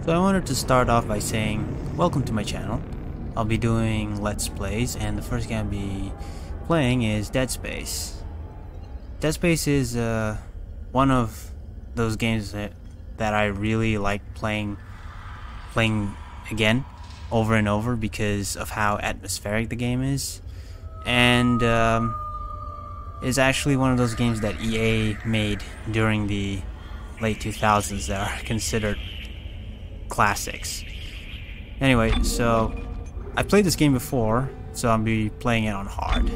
So I wanted to start off by saying, welcome to my channel. I'll be doing Let's Plays, and the first game I'll be playing is Dead Space. Dead Space is one of those games that I really like playing again over and over because of how atmospheric the game is. And it's actually one of those games that EA made during the late 2000s that are considered classics. Anyway, so I played this game before, so I'll be playing it on hard.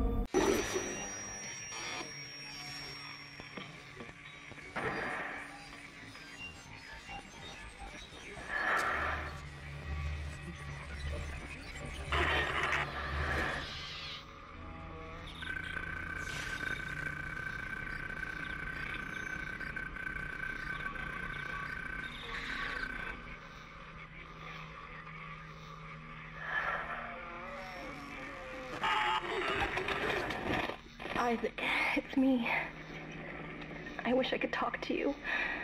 Isaac, it's me. I wish I could talk to you.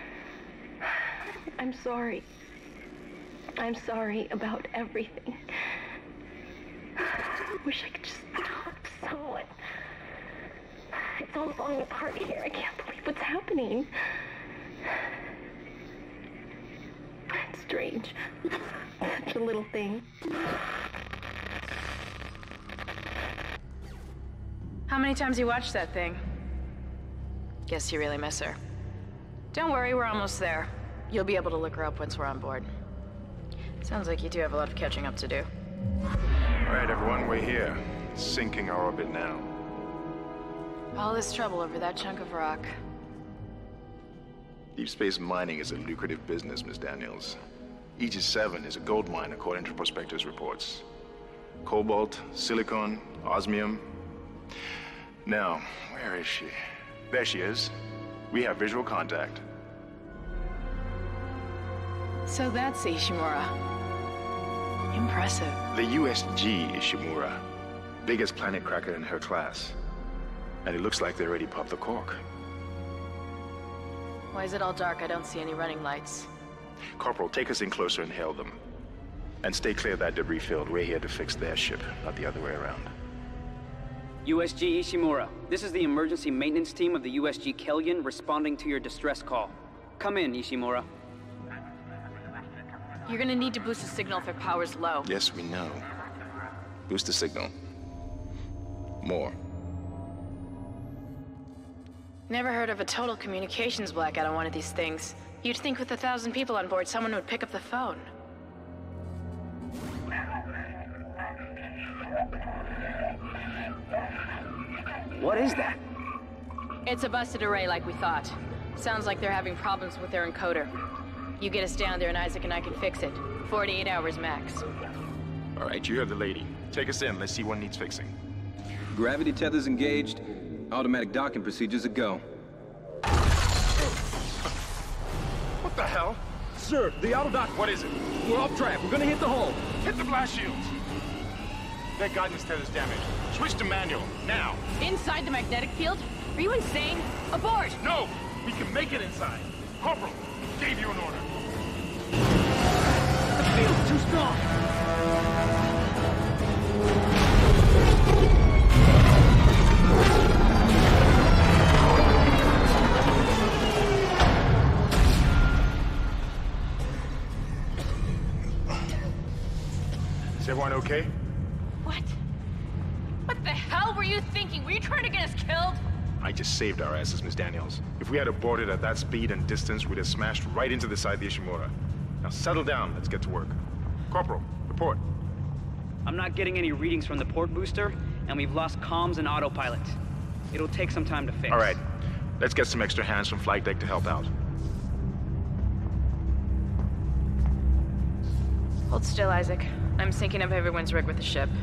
I'm sorry. I'm sorry about everything. I wish I could just talk to someone. It's all falling apart here. I can't believe what's happening. It's strange. Such a little thing. How many times you watched that thing? Guess you really miss her. Don't worry, we're almost there. You'll be able to look her up once we're on board. Sounds like you do have a lot of catching up to do. All right, everyone, we're here. Sinking our orbit now. All this trouble over that chunk of rock. Deep space mining is a lucrative business, Miss Daniels. Aegis 7 is a gold mine according to prospectors' reports. Cobalt, silicon, osmium. Now, where is she? There she is. We have visual contact. So that's Ishimura. Impressive. The USG Ishimura. Biggest planet cracker in her class. And it looks like they already popped the cork. Why is it all dark? I don't see any running lights. Corporal, take us in closer and hail them. And stay clear of that debris field. We're here to fix their ship, not the other way around. USG Ishimura, this is the emergency maintenance team of the USG Kellion responding to your distress call. Come in, Ishimura. You're gonna need to boost the signal if it power's low. Yes, we know. Boost the signal. More. Never heard of a total communications blackout on one of these things. You'd think with 1,000 people on board, someone would pick up the phone. What is that? It's a busted array like we thought. Sounds like they're having problems with their encoder. You get us down there and Isaac and I can fix it. 48 hours max. All right, you heard the lady. Take us in. Let's see what needs fixing. Gravity tethers engaged. Automatic docking procedures a go. What the hell? Sir, the auto dock. What is it? We're off track. We're gonna hit the hull. Hit the blast shields. Their guidance tether's damaged. Switch to manual, now. Inside the magnetic field? Are you insane? Abort! No! We can make it inside. Corporal, gave you an order. The field's too strong. Is everyone okay? What? What the hell were you thinking? Were you trying to get us killed? I just saved our asses, Miss Daniels. If we had aborted at that speed and distance, we'd have smashed right into the side of the Ishimura. Now settle down, let's get to work. Corporal, report. I'm not getting any readings from the port booster, and we've lost comms and autopilot. It'll take some time to fix. All right, let's get some extra hands from flight deck to help out. Hold still, Isaac. I'm syncing up everyone's rig with the ship.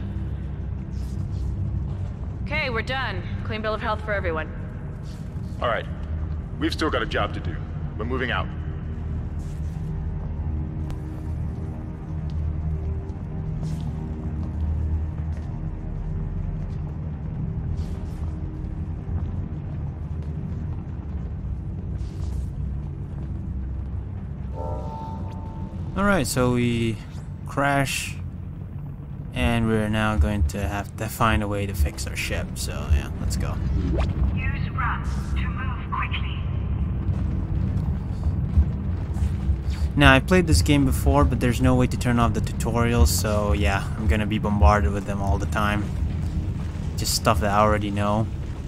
Okay, we're done. Clean bill of health for everyone. All right, we've still got a job to do. We're moving out. Alright, so we crash, and we're now going to have to find a way to fix our ship. So yeah, let's go. Use run to move quickly. Now, I played this game before, but there's no way to turn off the tutorials, so yeah, I'm gonna be bombarded with them all the time. Just stuff that I already know.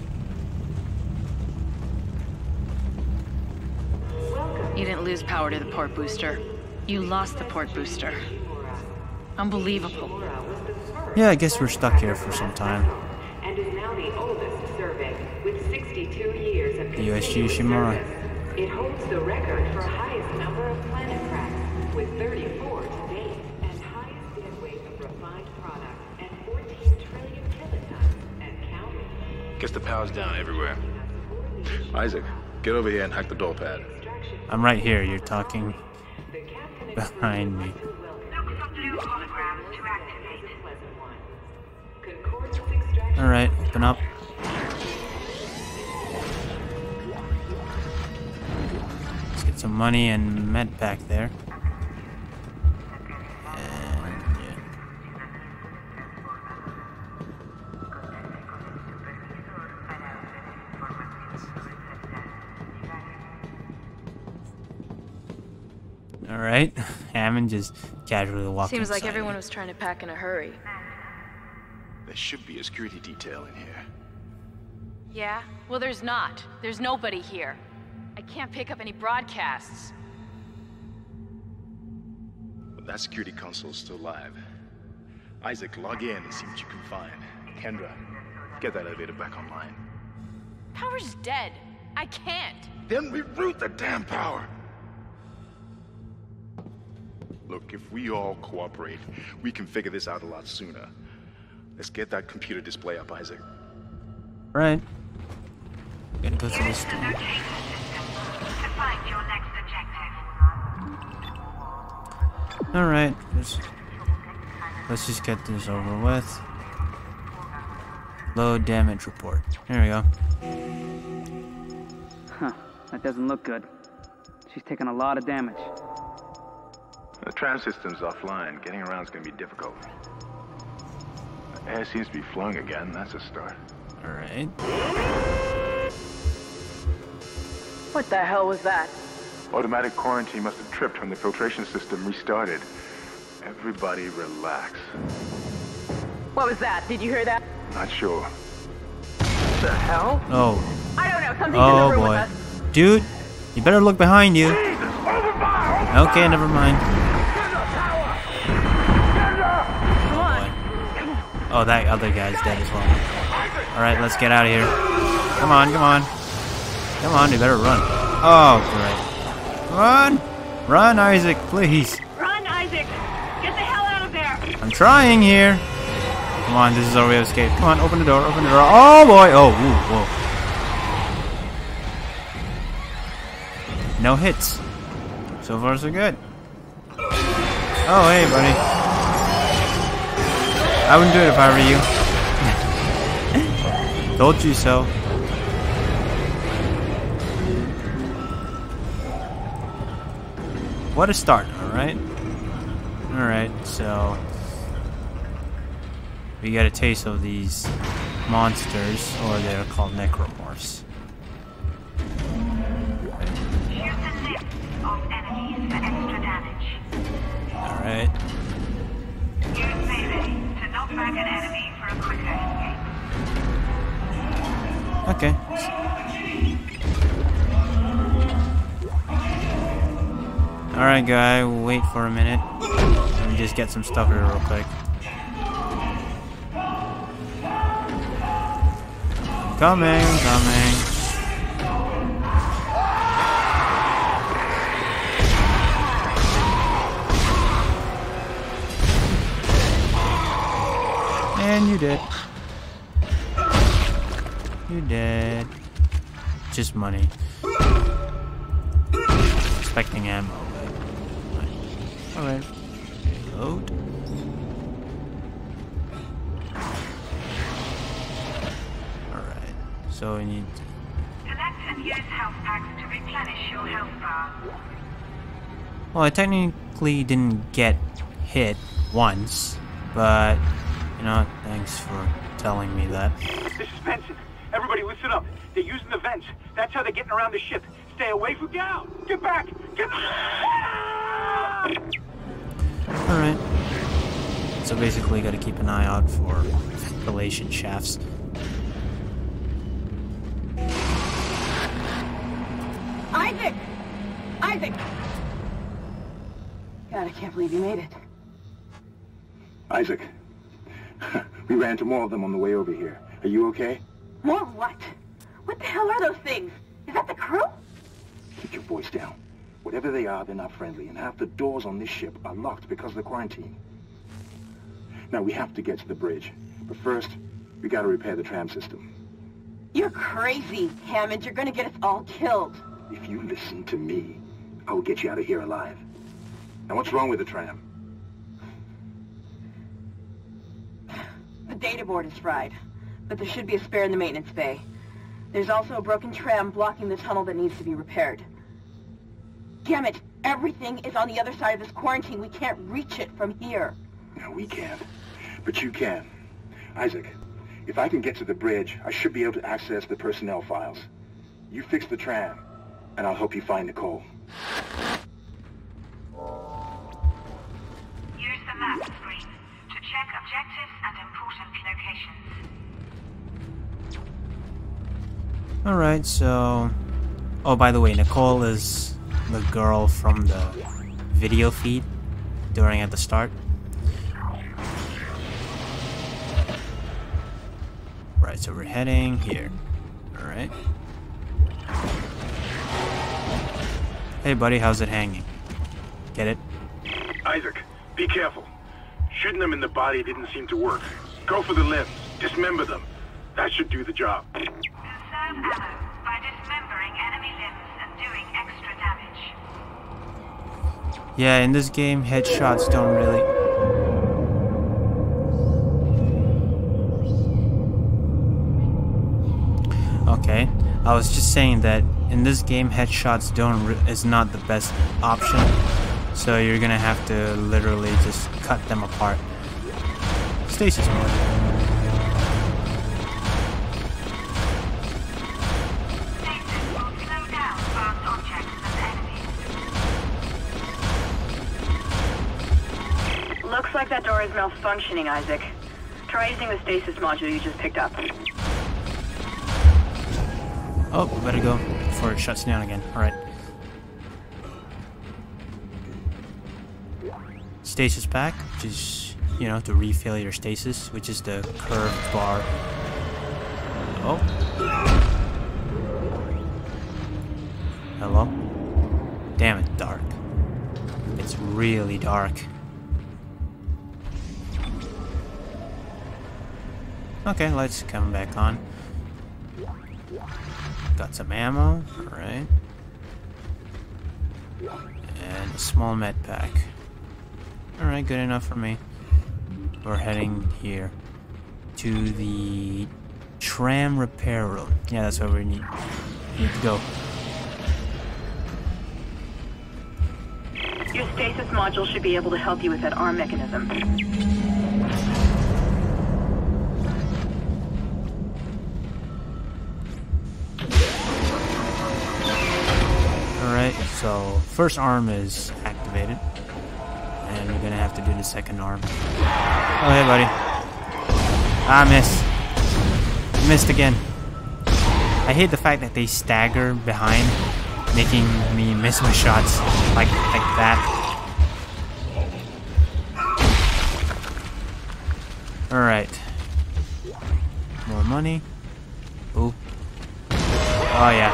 You didn't lose power to the port booster. You lost the port booster. Unbelievable. Yeah, I guess we're stuck here for some time. And is now the oldest survey with 62 years of The USG Ishimura. service. It holds the record for highest number of planet cracks with 34 to date and highest dead weight of refined products at 14 trillion kilotons and counting. Guess the power's down everywhere. Isaac, get over here and hack the door pad. I'm right here, you're talking behind me. Look for blue holograms to activate. Alright, open up. Let's get some money and med pack there. And yeah. Alright, Hammond just casually walking. Seems like everyone was trying to pack in a hurry. There should be a security detail in here. Yeah? Well, there's not. There's nobody here. I can't pick up any broadcasts. But that security console's still live. Isaac, log in and see what you can find. Kendra, get that elevator back online. Power's dead. I can't. Then reroute the damn power! Look, if we all cooperate, we can figure this out a lot sooner. Let's get that computer display up, Isaac. Right. Gonna go to this Use the thing. location system to find your next objective. Alright, let's just get this over with. Low damage report. There we go. Huh, that doesn't look good. She's taken a lot of damage. The tram system's offline. Getting around's gonna be difficult. The air seems to be flowing again. That's a start. Alright. What the hell was that? Automatic quarantine must have tripped when the filtration system restarted. Everybody relax. What was that? Did you hear that? Not sure. The hell? Oh. I don't know. Something's in the Oh room with boy. us. Dude, you better look behind you. Okay, never mind. Oh, that other guy's dead as well. Alright, let's get out of here. Come on, come on. Come on, you better run. Oh, great. Run! Run, Isaac, please. Run, Isaac! Get the hell out of there! I'm trying here. Come on, this is our way of escape. Come on, open the door, open the door. Oh, boy. Oh, ooh, whoa. No hits. So far, so good. Oh, hey, buddy. I wouldn't do it if I were you. Told you so. What a start, alright? Alright, so we got a taste of these monsters, or they're called necromorphs. Shoot the lips of enemies for extra damage. Alright. Use melee to knock back an enemy for a quicker escape. Okay. Alright, guy, wait for a minute. Let me just get some stuff here real quick. Coming, coming. And you did. You did. Just money. Expecting ammo, but... Alright. Load. Alright. So we need to... Collect and use health packs to replenish your health bar. Well, I technically didn't get hit once, but, you know, thanks for telling me that. This is Benson. Everybody listen up. They're using the vents. That's how they're getting around the ship. Stay away from down. Get back. Get back. Alright. So basically gotta keep an eye out for ventilation shafts. Isaac! Isaac! God, I can't believe you made it. Isaac, we ran into more of them on the way over here. Are you okay? More what? What the hell are those things? Is that the crew? Keep your voice down. Whatever they are, they're not friendly, and half the doors on this ship are locked because of the quarantine. Now, we have to get to the bridge. But first, we gotta repair the tram system. You're crazy, Hammond. You're gonna get us all killed. If you listen to me, I will get you out of here alive. Now, what's wrong with the tram? The data board is fried, but there should be a spare in the maintenance bay. There's also a broken tram blocking the tunnel that needs to be repaired. Damn it! Everything is on the other side of this quarantine. We can't reach it from here. No, we can't. But you can. Isaac, if I can get to the bridge, I should be able to access the personnel files. You fix the tram, and I'll help you find Nicole. Use the map screen to check objectives and important locations. Alright, so... Oh, by the way, Nicole is the girl from the video feed at the start. Right, so we're heading here. Alright. Hey buddy, how's it hanging? Get it? Isaac, be careful. Shooting them in the body didn't seem to work. Go for the limbs. Dismember them. That should do the job. Conserve ammo by dismembering enemy limbs and doing extra damage. Yeah, in this game, headshots don't really... Okay, I was just saying that in this game, headshots is not the best option. So you're gonna have to literally just cut them apart. Stasis mode. Stasis will slow down fast objects and enemies. Looks like that door is malfunctioning, Isaac. Try using the stasis module you just picked up. Oh, better go before it shuts down again. Alright. Stasis pack, which is, you know, to refill your stasis, which is the curved bar. Oh. Hello? Damn it, dark. It's really dark. Okay, lights come back on. Got some ammo, alright. And a small med pack. Alright, good enough for me. We're heading here to the tram repair room. Yeah, that's where we need to go. Your stasis module should be able to help you with that arm mechanism. Alright, so first arm is activated. And we're gonna have to do the second arm. Oh, hey, buddy. Ah, miss. Missed again. I hate the fact that they stagger behind, making me miss my shots like that. Alright. More money. Ooh. Oh, yeah.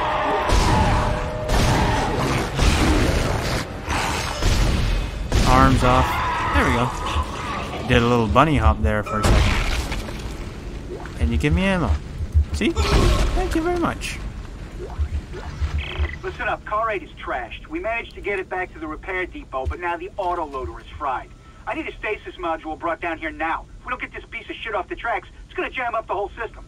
Arms off. There we go. Did a little bunny hop there for a second. And you give me ammo. See? Thank you very much. Listen up, car 8 is trashed. We managed to get it back to the repair depot, but now the autoloader is fried. I need a stasis module brought down here now. If we don't get this piece of shit off the tracks, it's gonna jam up the whole system.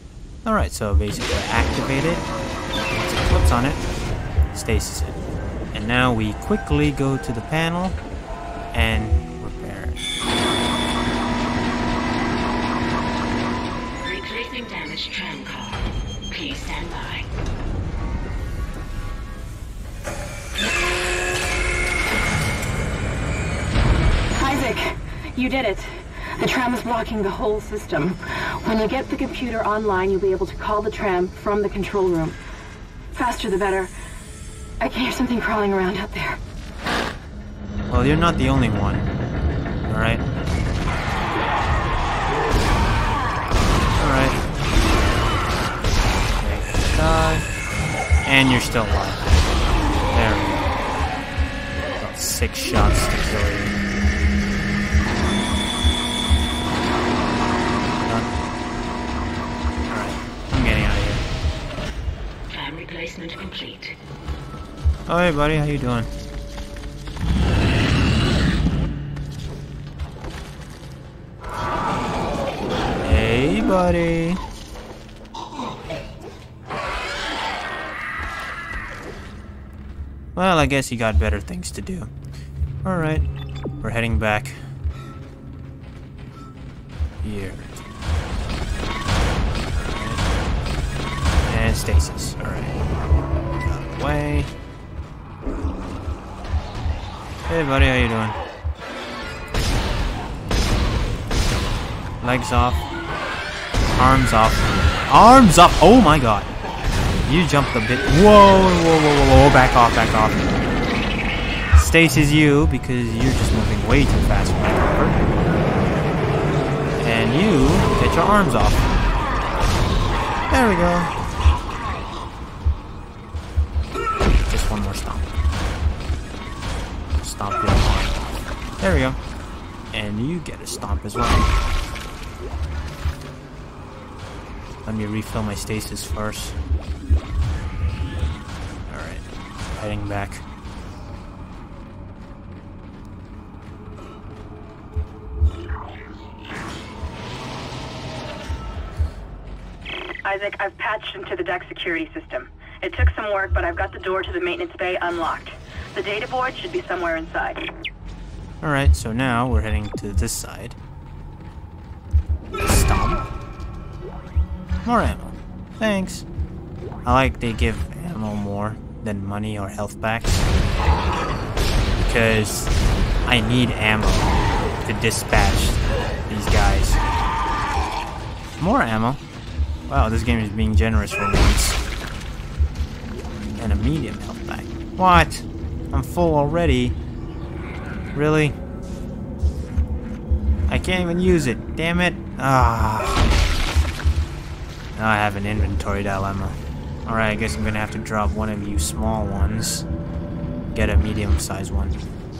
Alright, so basically activate it. Once it flips on it, stasis it. And now we quickly go to the panel and repair it. Replacing damaged tram car. Please stand by. Isaac, you did it. The tram is blocking the whole system. When you get the computer online, you'll be able to call the tram from the control room. Faster the better. I can hear something crawling around out there. Well, you're not the only one. Alright? Alright. Okay, die. And you're still alive. There we go. About 6 shots to kill you. Replacement complete. Oh, hey, buddy, how you doing? Hey, buddy. Well, I guess you got better things to do. Alright, we're heading back. Here. And stasis. Alright. Got away. Hey buddy, how you doing? Legs off. Arms off. Arms up! Oh my god. You jumped a bit. Whoa, whoa, whoa, whoa, whoa. Back off, back off. Stasis you, because you're just moving way too fast for my comfort. And you get your arms off. There we go. Just one more stomp. Stomp your arm. There we go. And you get a stomp as well. Let me refill my stasis first. Alright. Heading back. Isaac, I've patched into the deck security system. It took some work, but I've got the door to the maintenance bay unlocked. The data board should be somewhere inside. Alright, so now we're heading to this side. Stomp. More ammo. Thanks. I like they give ammo more than money or health packs. Because I need ammo to dispatch these guys. More ammo. Wow, this game is being generous for once. And a medium health pack. What? I'm full already. Really? I can't even use it. Damn it. Ah. Now I have an inventory dilemma. Alright, I guess I'm gonna have to drop one of you small ones. Get a medium-sized one.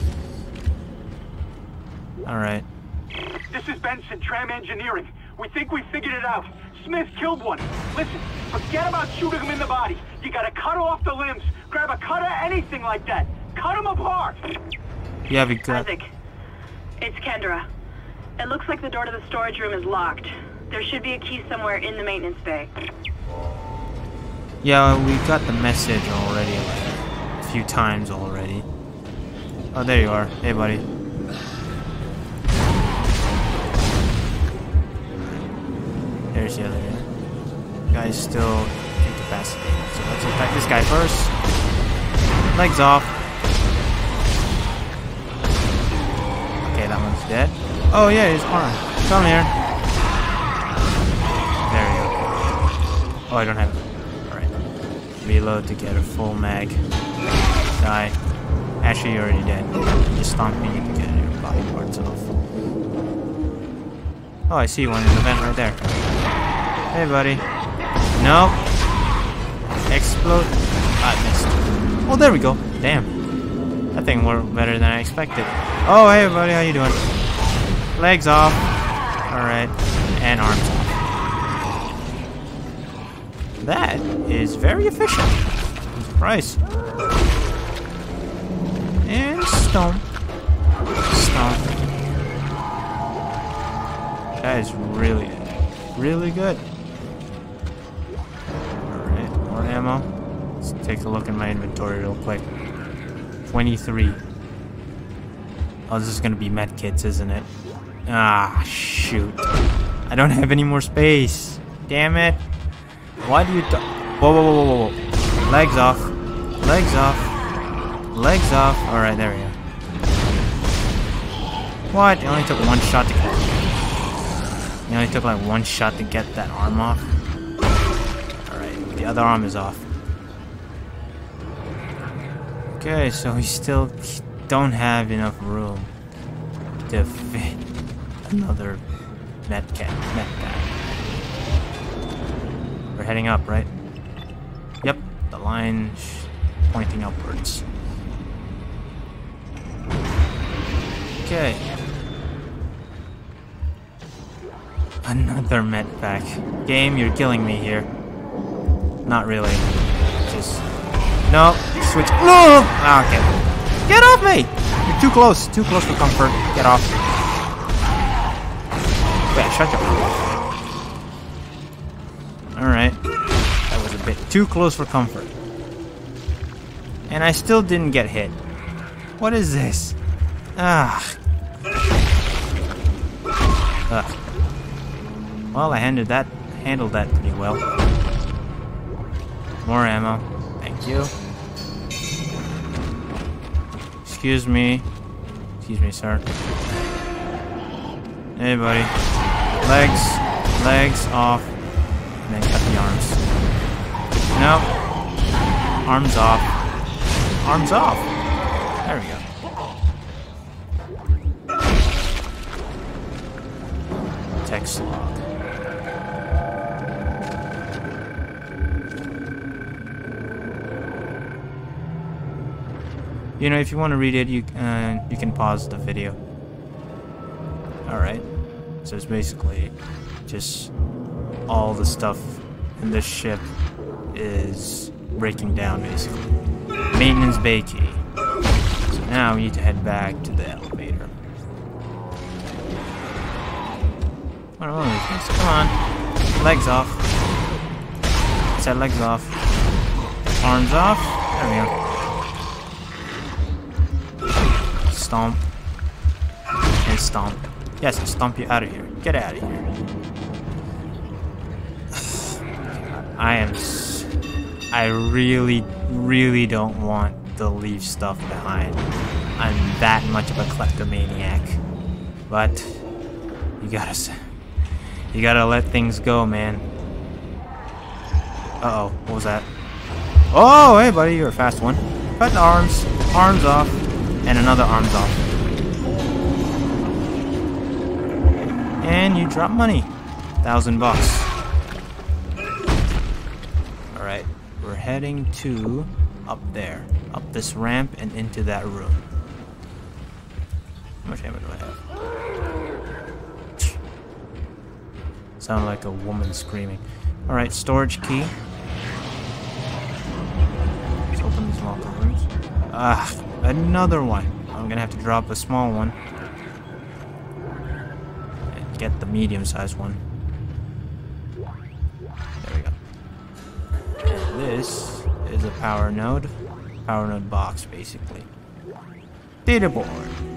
Alright. This is Benson, Tram Engineering. We think we figured it out. Smith killed one. Listen, forget about shooting him in the body. You gotta cut off the limbs. Grab a cutter, anything like that. Cut him apart. Yeah, we got... Isaac, it's Kendra. It looks like the door to the storage room is locked. There should be a key somewhere in the maintenance bay. Yeah, we got the message already, like, a few times already. Oh, there you are. Hey, buddy. There's the other guy. Guy's still incapacitated. So let's attack this guy first. Legs off. Okay, that one's dead. Oh yeah, he's fine. Come here. There we go. Oh, I don't have it. Alright. Reload to get a full mag. Die. Actually, you're already dead. Just stomping you to get your body parts off. Oh, I see one in the vent right there. Hey, buddy. Nope. Explode. I missed. Oh, there we go. Damn. That thing worked better than I expected. Oh, hey, buddy. How you doing? Legs off. Alright. And arms off. That is very efficient. I'm surprised. And stomp. Stomp. That is really, really good. Alright, more ammo. Let's take a look at my inventory real quick. 23. Oh, this is gonna be med kits, isn't it? Ah, shoot. I don't have any more space. Damn it. Why do you Whoa, whoa, whoa, whoa, whoa. Legs off. Legs off. Legs off. Alright, there we go. What? It only took one shot to get... It only took like one shot to get that arm off. Alright, the other arm is off. Okay, so we still don't have enough room to fit another med pack. We're heading up, right? Yep, the line pointing upwards. Okay. Another med pack. Game, you're killing me here. Not really. Just... No. Switch. No! Ah, okay. Get off me! You're too close. Too close for comfort. Get off. Yeah, shut your mouth. Alright. That was a bit too close for comfort. And I still didn't get hit. What is this? Ah. Ugh. Well, I handled that pretty well. More ammo. Thank you. Excuse me. Excuse me, sir. Hey, buddy. Legs. Legs off. And then cut the arms. Nope. Arms off. Arms off. There we go. Text log. You know, if you want to read it, you can pause the video. Alright. So it's basically just all the stuff in this ship is breaking down, basically. Maintenance bay key. So now we need to head back to the elevator. What are all these things? Come on. Legs off. I said legs off. Arms off. There we go. Stomp. And stomp. Yes, stomp you out of here. Get out of here. I really don't want to leave stuff behind. I'm that much of a kleptomaniac. But you gotta let things go, man. Uh-oh, what was that? Oh, hey buddy, you're a fast one. Cut the arms. Arms off. And another arm's off. And you drop money. $1,000. Alright, we're heading to up there. Up this ramp and into that room. How much ammo do I have? Sound like a woman screaming. Alright, storage key. Let's open these locker rooms. Ah, another one. I'm gonna have to drop a small one. And get the medium-sized one. There we go. And this is a power node. Power node box, basically. Data board.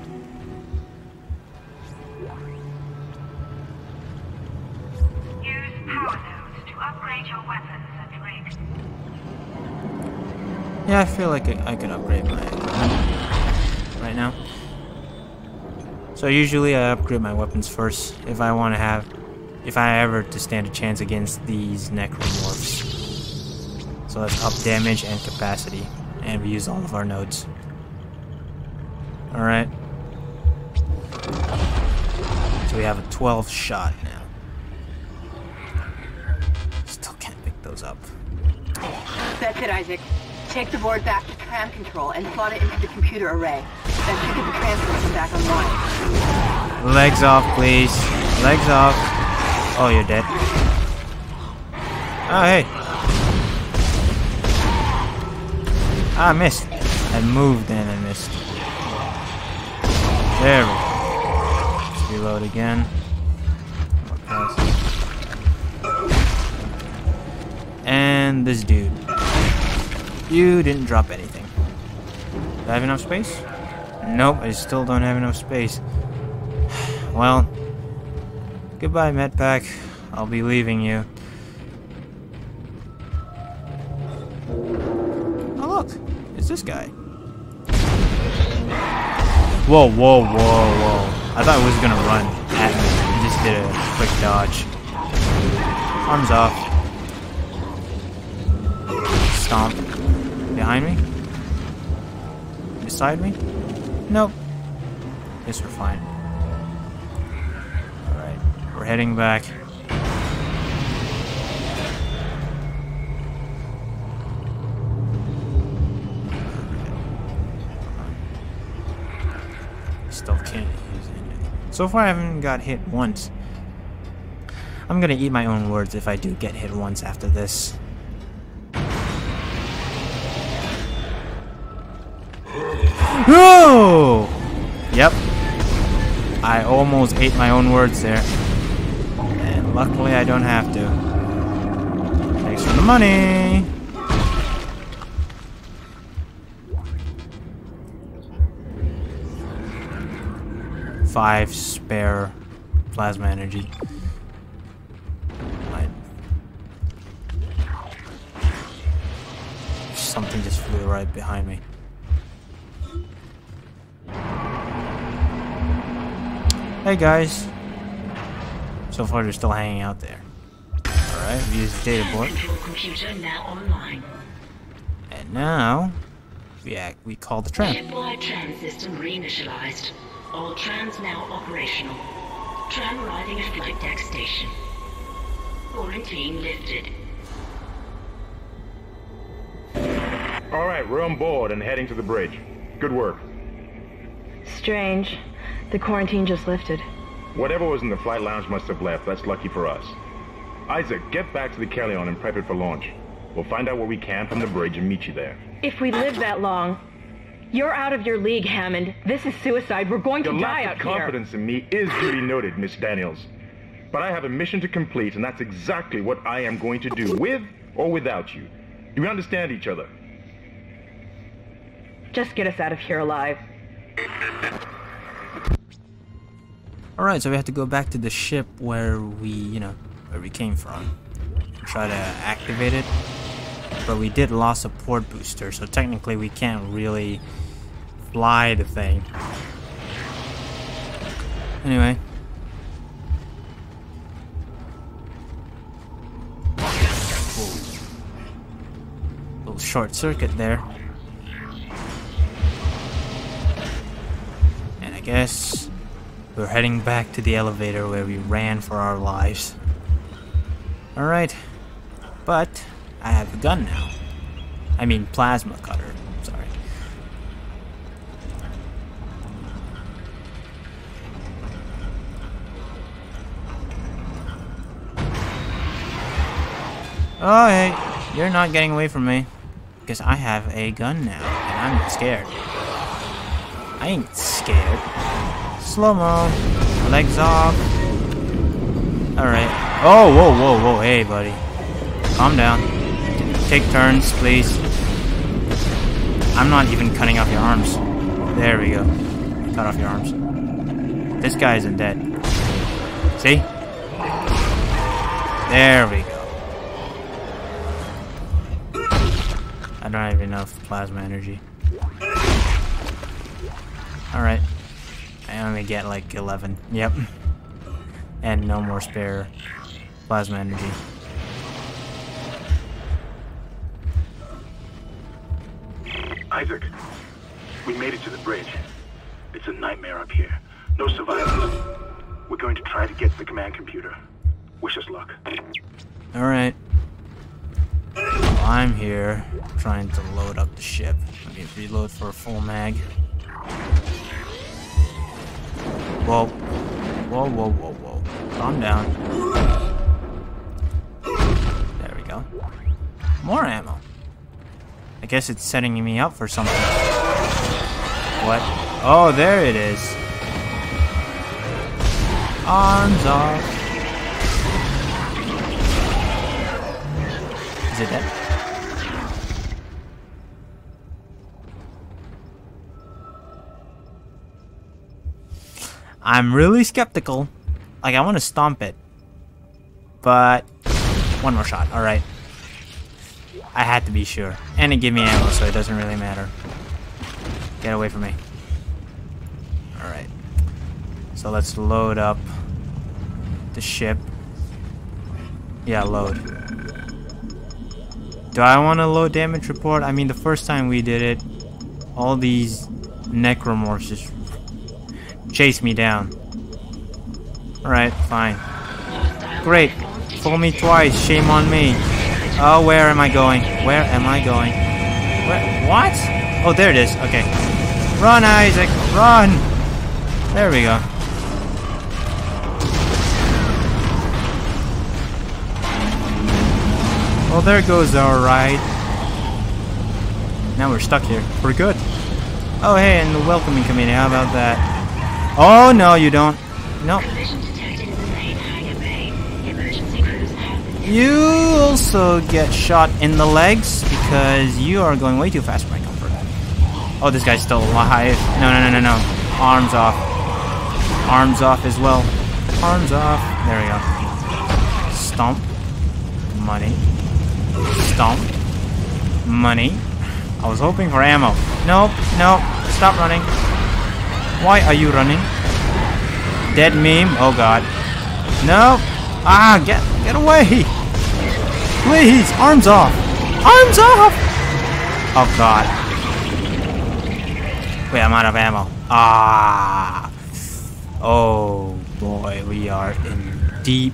Use power nodes to upgrade your weapons and rig. Yeah, I feel like I could upgrade my equipment right now. So usually I upgrade my weapons first if I ever to stand a chance against these necromorphs. So that's up damage and capacity, and we use all of our nodes. Alright. So we have a 12 shot now. Still can't pick those up. That's it, Isaac. Take the board back to tram control and slot it into the computer array. That should get the transmission back online. Legs off, please. Legs off. Oh, you're dead. Oh, hey. Ah, I missed. I moved and I missed. There we go. Let's reload again. And this dude. You didn't drop anything. Do I have enough space? Nope, I still don't have enough space. Well, goodbye, medpack. I'll be leaving you. Oh, look. It's this guy. Whoa, whoa, whoa, whoa. I thought it was gonna run at me. It just did a quick dodge. Arms off. Stomp. Behind me? Beside me? Nope. Guess we're fine. Alright. We're heading back. Still can't use it. So far I haven't got hit once. I'm gonna eat my own words if I do get hit once after this. No! Yep. I almost ate my own words there. And luckily I don't have to. Thanks for the money! Five spare plasma energy. Right. Something just flew right behind me. Hey guys. So far they're still hanging out there. Alright, we use the data board. Computer now online. And now we call the tram. Shipwide tram system reinitialized. All trams now operational. Tram arriving at flight deck station. Quarantine lifted. Alright, we're on board and heading to the bridge. Good work. Strange. The quarantine just lifted. Whatever was in the flight lounge must have left. That's lucky for us. Isaac, get back to the Kellion and prep it for launch. We'll find out what we can from the bridge and meet you there. If we live that long, you're out of your league, Hammond. This is suicide. We're going to die out here. Your lack of confidence in me is duly noted, Miss Daniels. But I have a mission to complete, and that's exactly what I am going to do, with or without you. Do we understand each other? Just get us out of here alive. Alright, so we have to go back to the ship where we came from. Try to activate it. But we did lost a port booster, so technically we can't really fly the thing. Anyway. Ooh. Little short circuit there. And I guess we're heading back to the elevator where we ran for our lives. Alright. But I have a gun now. I mean plasma cutter. Sorry. Oh hey, you're not getting away from me. Because I have a gun now. And I'm not scared. I ain't scared. Slow-mo. Legs off. Alright. Oh, whoa, whoa, whoa. Hey, buddy. Calm down. Take turns, please. I'm not even cutting off your arms. There we go. Cut off your arms. This guy isn't dead. See? There we go. I don't have enough plasma energy. Alright. I only get like 11. Yep. And no more spare plasma energy. Isaac, we made it to the bridge. It's a nightmare up here. No survivors. We're going to try to get to the command computer. Wish us luck. Alright. Well, I'm here trying to load up the ship. Let me reload for a full mag. Whoa. Whoa, whoa, whoa, whoa. Calm down. There we go. More ammo. I guess it's setting me up for something. What? Oh, there it is. Arms off. Is it dead? I'm really skeptical. Like, I want to stomp it. But one more shot. Alright. I had to be sure. And it gave me ammo, so it doesn't really matter. Get away from me. Alright. So let's load up the ship. Yeah, load. Do I want to load damage report? I mean, the first time we did it, all these necromorphs just chased me down. Alright, fine. Great. Fool me twice. Shame on me. Oh, where am I going? Where am I going? Where? What? Oh, there it is. Okay. Run, Isaac. Run. There we go. Well, there goes our ride. Now we're stuck here. We're good. Oh, hey, and the welcoming committee. How about that? Oh, no, you don't. No. You also get shot in the legs because you are going way too fast for my comfort. Oh, this guy's still alive. No, no, no, no, no. Arms off. Arms off as well. Arms off. There we go. Stomp. Money. Stomp. Money. I was hoping for ammo. Nope. Nope. Stop running. Why are you running? Dead meme. Oh god. No. Ah, get away. Please. Arms off. Arms off. Oh god. Wait, I'm out of ammo. Ah. Oh boy, we are in deep.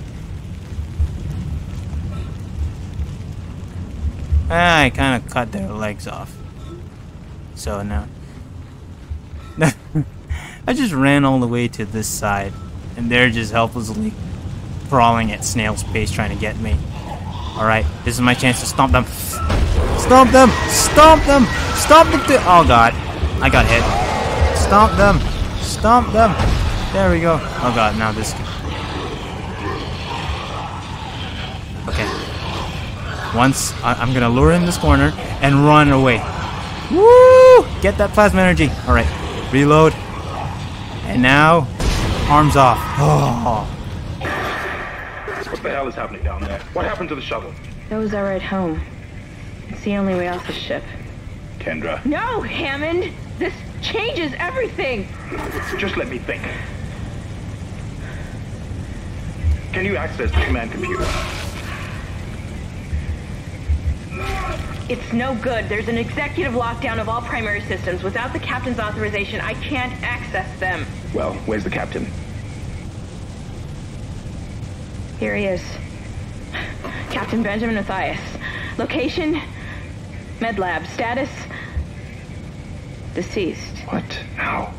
I kind of cut their legs off. So now. I just ran all the way to this side. And they're just helplessly crawling at snail's pace trying to get me. Alright, this is my chance to stomp them. Stomp them! Stomp them! Stomp them! Oh god. I got hit. Stomp them! Stomp them! There we go. Oh god, now this. Okay. Once, I'm gonna lure in this corner and run away. Woo! Get that plasma energy. Alright. Reload. And now, arms off. Oh. What the hell is happening down there? What happened to the shuttle? That was our ride home. It's the only way off the ship. Kendra. No, Hammond! This changes everything! Just let me think. Can you access the command computer? It's no good. There's an executive lockdown of all primary systems. Without the captain's authorization, I can't access them. Well, where's the captain? Here he is. Captain Benjamin Mathias. Location? Med lab. Status? Deceased. What? How?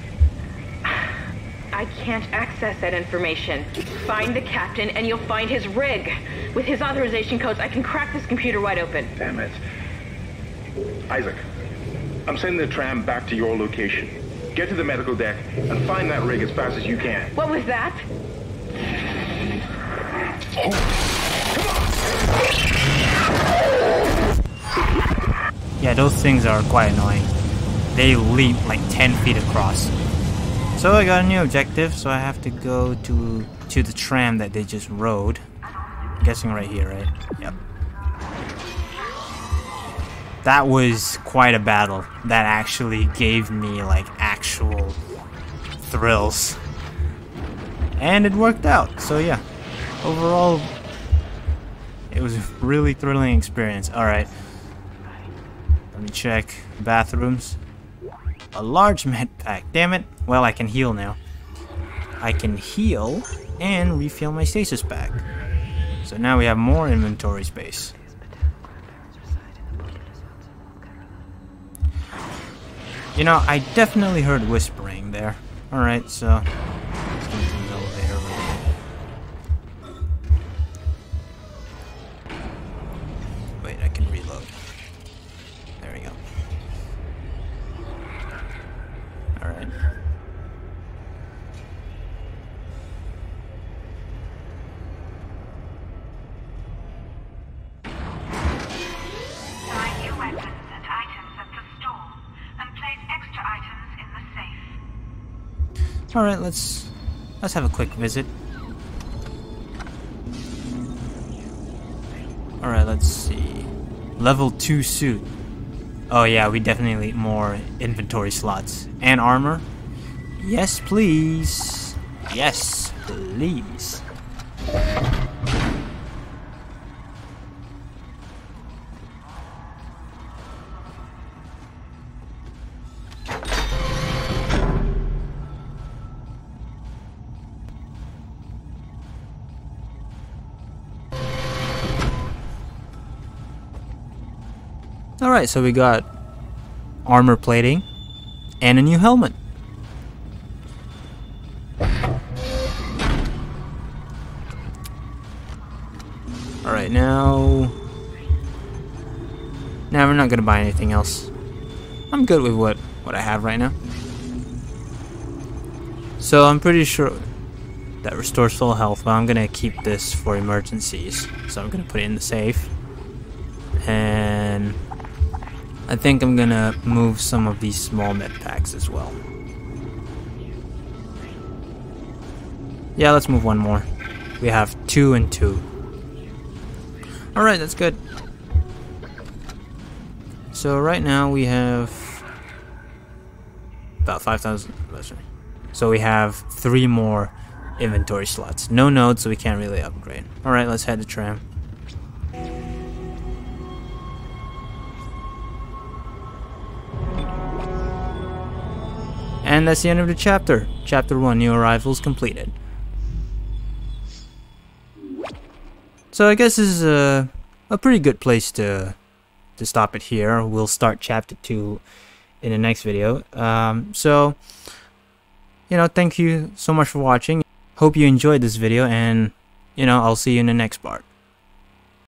I can't access that information. Find the captain and you'll find his rig. With his authorization codes, I can crack this computer wide open. Damn it. Isaac, I'm sending the tram back to your location. Get to the medical deck and find that rig as fast as you can. What was that? Yeah, those things are quite annoying. They leap like 10 feet across. So I got a new objective, so I have to go to the tram that they just rode. I'm guessing right here, right? Yep. That was quite a battle. That actually gave me like actual thrills. And it worked out, so yeah. Overall, it was a really thrilling experience. Alright. Let me check bathrooms. A large med pack. Damn it. Well, I can heal now. I can heal and refill my stasis pack. So now we have more inventory space. You know, I definitely heard whispering there. Alright, so let's go to the elevator real quick. Wait, I can reload. There we go. Alright. Find new weapons and items at the store, and place extra items in the safe. Alright, let's have a quick visit. Alright, let's see. Level 2 suit. Oh yeah, we definitely need more inventory slots. And armor? Yes, please. Yes, please. Alright, so we got armor plating and a new helmet. Alright, now we're not gonna buy anything else. I'm good with what I have right now. So I'm pretty sure that restores full health, but I'm gonna keep this for emergencies. So I'm gonna put it in the safe. And I think I'm gonna move some of these small med packs as well. Yeah, let's move one more. We have 2 and 2. Alright, that's good. So right now we have about 5,000. So we have 3 more inventory slots. No nodes, so we can't really upgrade. Alright, let's head to tram. And that's the end of the chapter. Chapter 1, new arrivals completed. So I guess this is a pretty good place to stop it here. We'll start chapter 2 in the next video. So, thank you so much for watching. Hope you enjoyed this video, and, I'll see you in the next part.